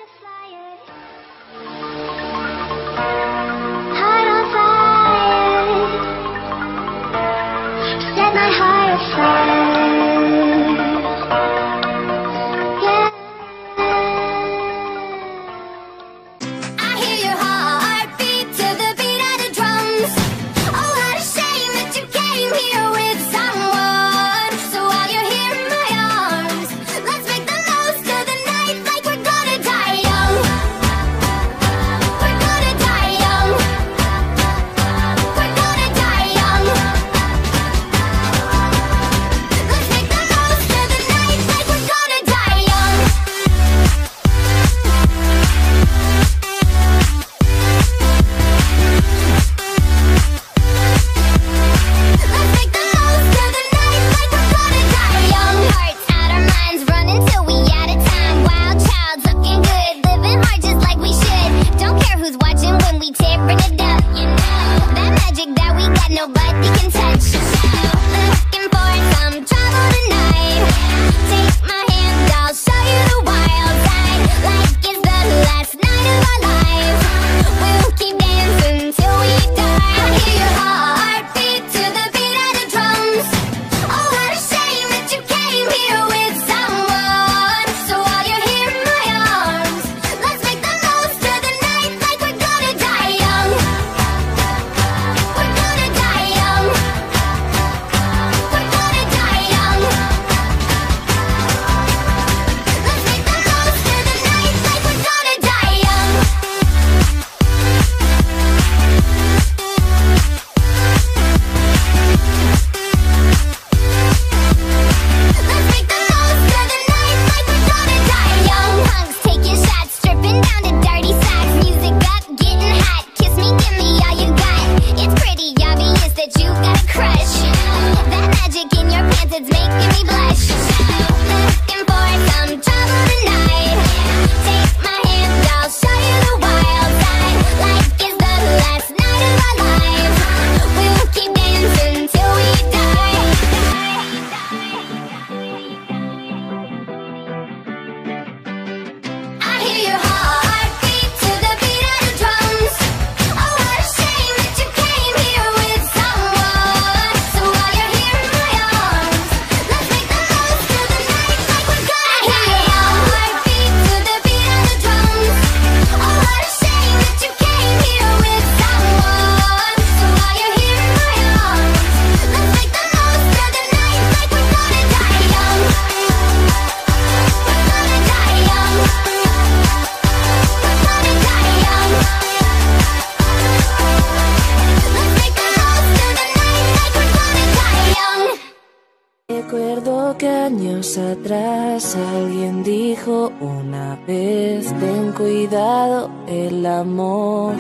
Recuerdo que años atrás alguien dijo una vez: ten cuidado, el amor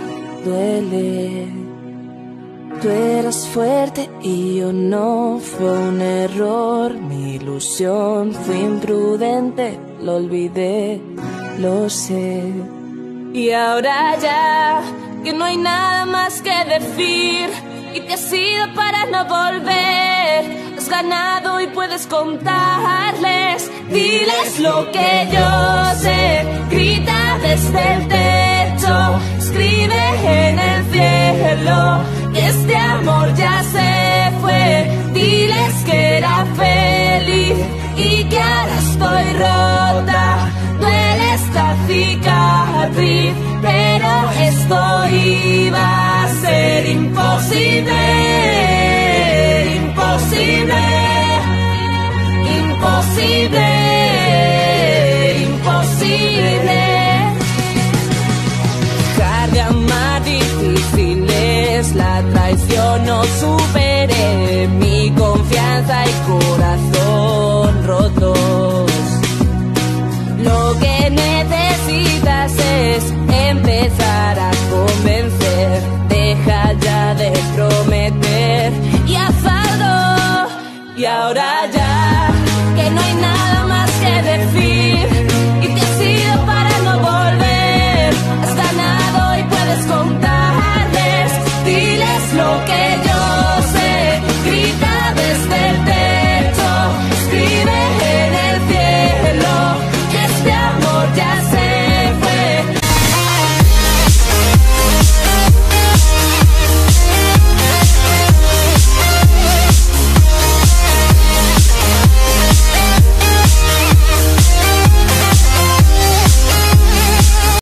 duele. Tú eras fuerte y yo no, fue un error, mi ilusión, fui imprudente, lo olvidé, lo sé. Y ahora ya que no hay nada más que decir y te has ido para no volver. Has ganado y puedes contarles. Diles lo que yo sé. Grita desde el techo. Escribe en el cielo que este amor ya se fue. Diles que era feliz y que ahora estoy rota. Duele esta cicatriz, pero esto iba a ser imposible. Imposible, imposible, imposible. Cada más difícil es la traición, no superé mi confianza y corazón rotos. Lo que necesitas es empezar a convencer. Deja ya de prometer y haz algo. Y ahora ya